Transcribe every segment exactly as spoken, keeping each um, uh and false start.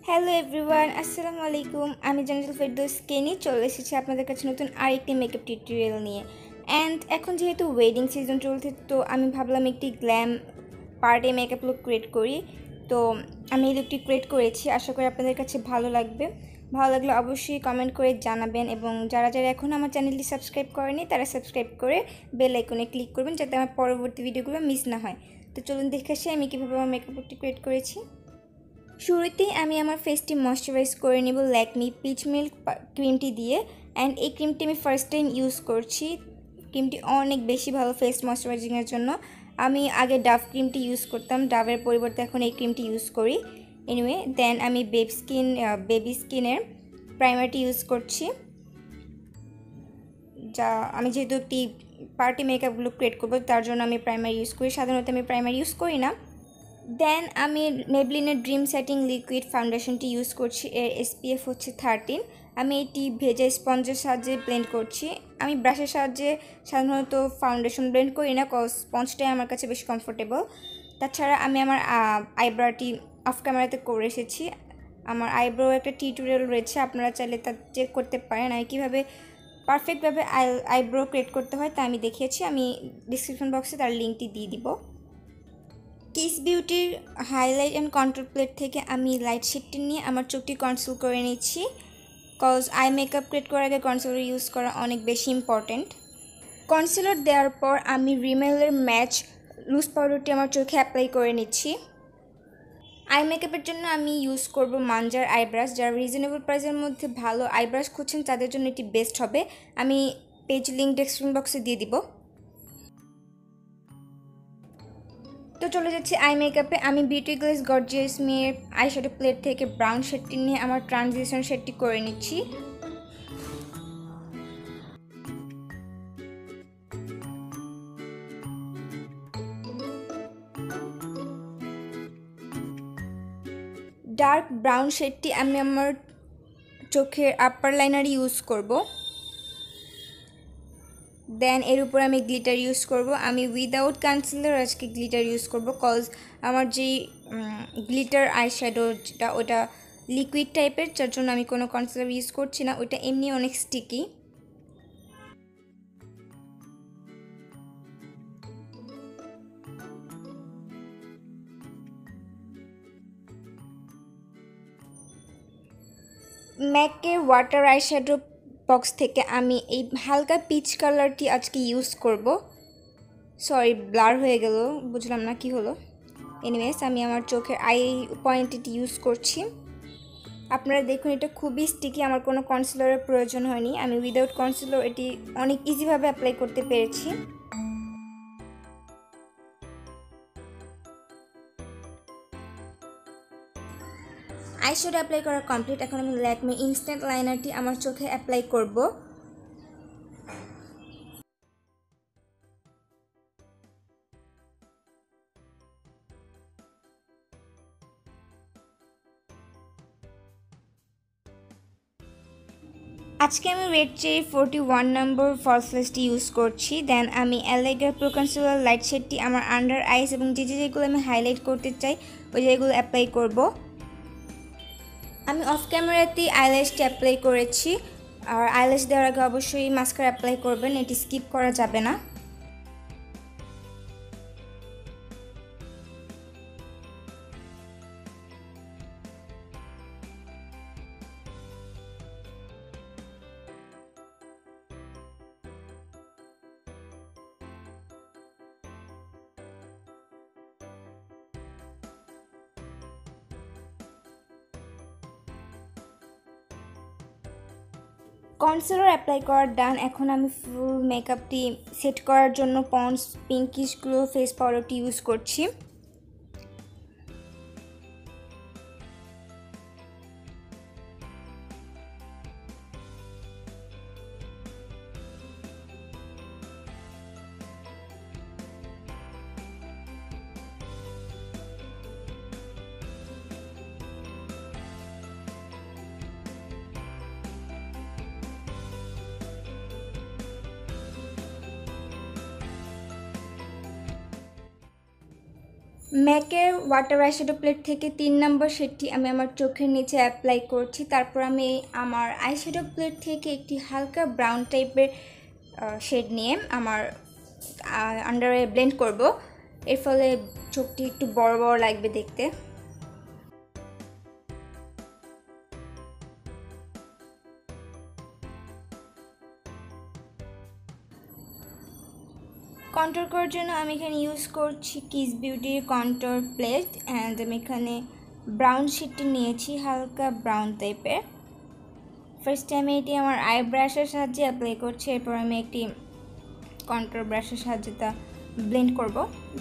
Hello everyone, আসসালামু আলাইকুম। আমি জান্নাতুল ফেরদৌস কেনি চলে এসেছি আপনাদের কাছে নতুন আরেকটি মেকআপ টিউটোরিয়াল নিয়ে। অ্যান্ড এখন যেহেতু ওয়েডিং সিজন চলছে, তো আমি ভাবলাম একটি glam party makeup look create করি। তো আমি এই লুকটি ক্রিয়েট করেছি, আশা করি আপনাদের কাছে ভালো লাগবে। ভালো লাগলে অবশ্যই কমেন্ট করে জানাবেন, এবং যারা যারা এখন আমার চ্যানেলটি সাবস্ক্রাইব করেনি তারা সাবস্ক্রাইব করে বেল আইকনে ক্লিক করবেন, যাতে আমার পরবর্তী ভিডিওগুলো মিস না হয়। তো চলুন দেখে আসি আমি কীভাবে আমার মেকআপ লুকটি ক্রিয়েট করেছি। শুরুতেই আমি আমার ফেসটি ময়শ্চারাইজ করে নেব ল্যাকমি পিচ মিল্ক ক্রিমটি দিয়ে। অ্যান্ড এই ক্রিমটি আমি ফার্স্ট টাইম ইউজ করছি। ক্রিমটি অনেক বেশি ভালো ফেস ময়শ্চারাইজিংয়ের জন্য। আমি আগে ডাভ ক্রিমটি ইউজ করতাম, ডাভের পরিবর্তে এখন এই ক্রিমটি ইউজ করি। এনিওয়ে, দেন আমি বেব স্কিন বেবি স্কিনের প্রাইমারটি ইউজ করছি, যা আমি যেহেতু একটি পার্টি মেকআপগুলো ক্রিয়েট করবো তার জন্য আমি প্রাইমার ইউজ করি। সাধারণত আমি প্রাইমার ইউজ করি না। দেন আমি মেবলিনের ড্রিম সেটিং লিকুইড ফাউন্ডেশনটি ইউজ করছি, এর এসপিএফ হচ্ছে থার্টিন। আমি এটি ভেজে স্পঞ্জের সাহায্যে ব্লেন্ড করছি। আমি ব্রাশের সাহায্যে সাধারণত ফাউন্ডেশন ব্লেন্ড করি না, কজ স্পঞ্জটাই আমার কাছে বেশি কমফোর্টেবল। তাছাড়া আমি আমার আইব্রোটি অফ ক্যামেরাতে করে এসেছি। আমার আইব্রো একটা টিউটোরিয়াল রয়েছে, আপনারা চাইলে তা চেক করতে পারেন। আমি কীভাবে পারফেক্টভাবে আই আইব্রো ক্রিয়েট করতে হয় তা আমি দেখিয়েছি। আমি ডিসক্রিপশন বক্সে তার লিঙ্কটি দিয়ে দিব। কিস বিউটির হাইলাইট অ্যান্ড কন্ট্রোল প্লেট থেকে আমি লাইট শেডটি নিয়ে আমার চোখটি কনসিল করে নিচ্ছি, কজ আই মেকআপ ক্রিয়েট করার আগে কনসিলার ইউজ করা অনেক বেশি ইম্পর্ট্যান্ট। কনসিলার দেওয়ার পর আমি রিমেলের ম্যাচ লুজ পাউডারটি আমার চোখে অ্যাপ্লাই করে নিচ্ছি। আই মেকআপের জন্য আমি ইউজ করব মানজার আইব্রাশ। যারা রিজনেবল প্রাইসের মধ্যে ভালো আইব্রাশ খুঁজছেন তাদের জন্য এটি বেস্ট হবে। আমি পেজ লিঙ্ক ডেসক্রিপশন বক্সে দিয়ে দিব। তো চলে যাচ্ছি আই মেকআপে। আমি বিউটি গ্লেজ গর্জিয়াস মেয়ের আইশ্যাডো প্লেট থেকে ব্রাউন শেডটি নিয়ে আমার ট্রানজিশন শেডটি করে নিচ্ছি। ডার্ক ব্রাউন শেডটি আমি আমার চোখের আপার লাইনার ইউজ করব। দেন এর উপর আমি গ্লিটার ইউজ করব। আমি উইদাউট কনসিলার আজকে গ্লিটার ইউজ করব, কজ আমার যেই গ্লিটার আইশ্যাডোটা ওটা লিকুইড টাইপের, যার জন্য আমি কোনো কনসিলার ইউজ করছি না। ওইটা এমনি অনেক স্টিকি। ম্যাকের ওয়াটার আইশ্যাডো বক্স থেকে আমি এই হালকা পিচ কালারটি আজকে ইউজ করব। সরি, ব্লার হয়ে গেল, বুঝলাম না কি হলো। এনিওয়েজ, আমি আমার চোখের আই পয়েন্টটি ইউজ করছি। আপনারা দেখুন, এটা খুবই স্টিকি, আমার কোনো কনসিলারের প্রয়োজন হয়নি। আমি উইদাউট কনসিলার এটি অনেক ইজিভাবে অ্যাপ্লাই করতে পেরেছি। আইশ্যাডো অ্যাপ্লাই করা কমপ্লিট। এখন আমি ল্যাকমি ইনস্ট্যান্ট লাইনারটি আমার চোখে অ্যাপ্লাই করব। আজকে আমি red cherry forty one number false লেসটি ইউজ করছি। দেন আমি অ্যালেগ্রা প্রো কনসিলার লাইট শেডটি আমার আন্ডার আইস এবং যে যে যেগুলো আমি হাইলাইট করতে চাই ওই যেগুলো অ্যাপ্লাই করব। আমি অফ ক্যামেরাতেই আইল্যাশটি অ্যাপ্লাই করেছি, আর আইল্যাশ দেওয়ার আগে অবশ্যই মাস্কারা অ্যাপ্লাই করবেন, এটি স্কিপ করা যাবে না। কনসিলার অ্যাপ্লাই করার ডান। এখন আমি ফুল মেকআপটি সেট করার জন্য পন্ডস পিঙ্কিশ গ্লো ফেস পাউডারটি ইউজ করছি। ম্যাকের ওয়াটার আইশ্যাডো প্লেট থেকে তিন নম্বর শেডটি আমি আমার চোখের নিচে অ্যাপ্লাই করছি। তারপর আমি আমার আইশ্যাডো প্লেট থেকে একটি হালকা ব্রাউন টাইপের শেড নিয়ে আমার আন্ডারে ব্লেন্ড করব। এর ফলে চোখটি একটু বড় বড় লাগবে দেখতে। কন্ট্রোল করার জন্য আমি এখানে ইউজ করছি কিস বিউটির কন্ট্রোল প্লেট অ্যান্ড আমি এখানে ব্রাউন শেডটি নিয়েছি, হালকা ব্রাউন টাইপের। ফার্স্ট টাইম এটি আমার আই ব্রাশের সাহায্যে অ্যাপ্লাই করছি, এরপর আমি একটি কন্ট্রোল ব্রাশের সাহায্যে তা ব্লেন্ড করব।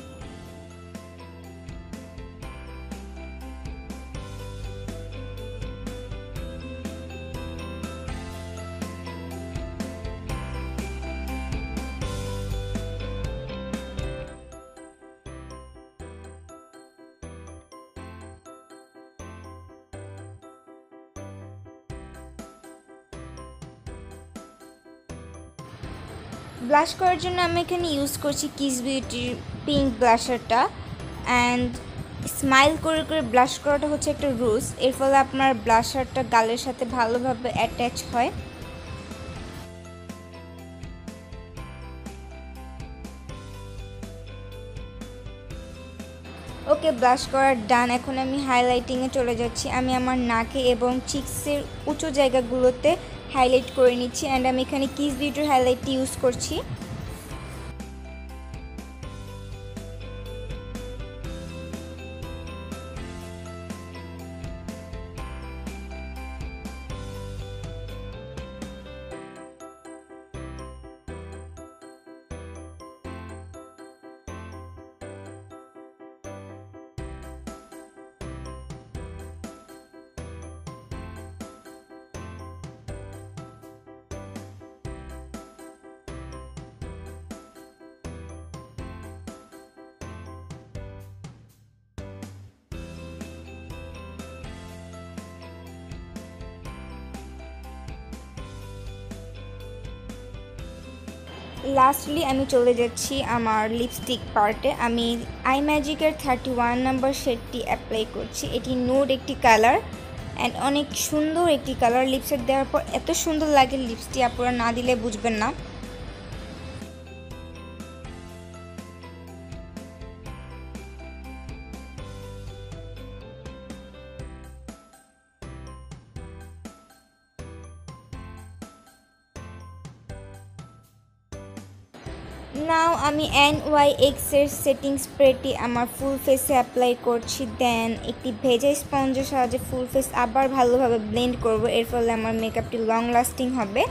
ব্লাশ করার জন্য আমি এখানে ইউজ করছি কিস বিউটির পিঙ্ক ব্লাশারটা। অ্যান্ড স্মাইল করে করে ব্লাশ করাটা হচ্ছে একটা রুলস, এর ফলে আপনার ব্লাশারটা গালের সাথে ভালোভাবে অ্যাটাচ হয়। ওকে, ব্লাশ করার ডান। এখন আমি হাইলাইটিংয়ে চলে যাচ্ছি। আমি আমার নাকে এবং চিক্সের উঁচু জায়গাগুলোতে হাইলাইট করে নিচ্ছি অ্যান্ড আমি এখানে কিস বিউটির হাইলাইটটি ইউজ করছি। লাস্টলি আমি চলে যাচ্ছি আমার লিপস্টিক পার্টে। আমি আই ম্যাজিকের থার্টি ওয়ান নাম্বার শেডটি অ্যাপ্লাই করছি। এটি নুড একটি কালার অ্যান্ড অনেক সুন্দর একটি কালার। লিপস্টিক দেওয়ার পর এত সুন্দর লাগে, লিপস্টিক আপনারা না দিলে বুঝবেন না। নাও আমি এন ওয়াই এক্সের সেটিং স্প্রেটি আমার ফুল ফেসে অ্যাপ্লাই করছি। দেন একটি ভেজা স্পঞ্জের সাহায্যে ফুল ফেস আবার ভালোভাবে ব্লেন্ড করব, এর ফলে আমার মেকআপটি লং লাস্টিং হবে।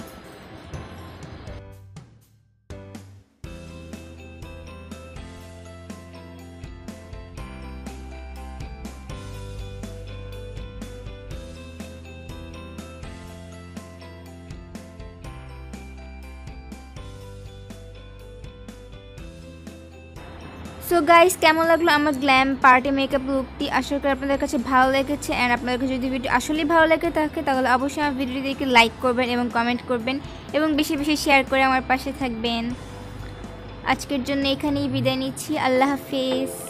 সো গাইস, কেমন লাগলো আমার গ্ল্যাম পার্টি মেকআপ লুকটি? আশা করি আপনাদের কাছে ভালো লেগেছে। অ্যান্ড আপনাদের কাছে যদি ভিডিও আসলেই ভালো লেগে থাকে তাহলে অবশ্যই আমার ভিডিওটিকে লাইক করবেন এবং কমেন্ট করবেন এবং বেশি বেশি শেয়ার করে আমার পাশে থাকবেন। আজকের জন্য এখানেই বিদায় নিচ্ছি। আল্লাহ হাফেজ।